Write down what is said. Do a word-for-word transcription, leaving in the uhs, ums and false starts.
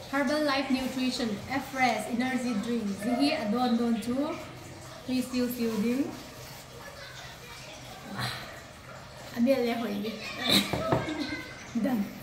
Herbalife Nutrition Fresh Energy Drink Zihi Adon Don Chu Refill Fielding Ambil ya, Done.